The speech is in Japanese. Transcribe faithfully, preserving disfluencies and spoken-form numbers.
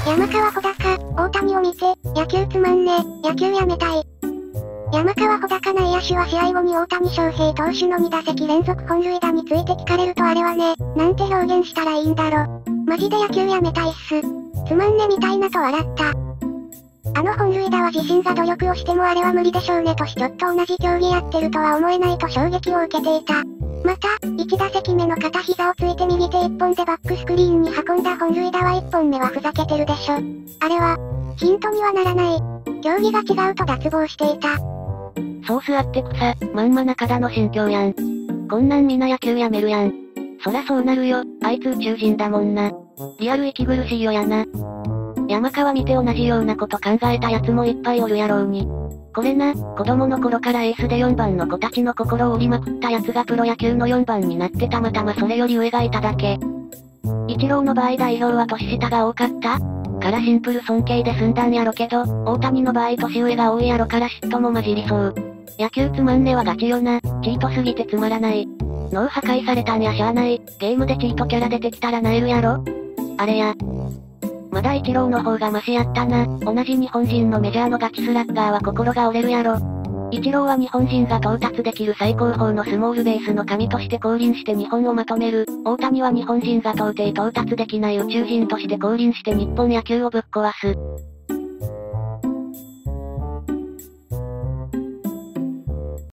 山川穂高、大谷を見て、野球つまんね、野球やめたい。山川穂高内野手は試合後に大谷翔平投手のに打席連続本塁打について聞かれるとあれはね、なんて表現したらいいんだろ。マジで野球やめたいっす。つまんねみたいなと笑った。あの本塁打は自身が努力をしてもあれは無理でしょうねとしちょっと同じ競技やってるとは思えないと衝撃を受けていた。また、いち打席目の片膝をついて右手一本でバックスクリーンに運んだ本塁打はいっぽんめはふざけてるでしょ。あれは、ヒントにはならない。競技が違うと脱帽していた。 ソースあって草、まんま中田の心境やん。こんなんみな野球やめるやん。そらそうなるよ、あいつ宇宙人だもんな。リアル息苦しいよやな。山川見て同じようなこと考えた奴もいっぱいおるやろうに。これな、子供の頃からエースでよんばんの子たちの心を折りまくった奴がプロ野球のよんばんになってたまたまそれより上がいただけ。イチローの場合代表は年下が多かったからシンプル尊敬で済んだんやろけど、大谷の場合年上が多いやろから嫉妬も混じりそう。野球つまんねはガチよな、チートすぎてつまらない。脳破壊されたんやしゃあない、ゲームでチートキャラ出てきたら萎えるやろ。あれや。まだイチローの方がマシやったな。同じ日本人のメジャーのガチスラッガーは心が折れるやろ。イチローは日本人が到達できる最高峰のスモールベースの神として降臨して日本をまとめる。大谷は日本人が到底到達できない宇宙人として降臨して日本野球をぶっ壊す。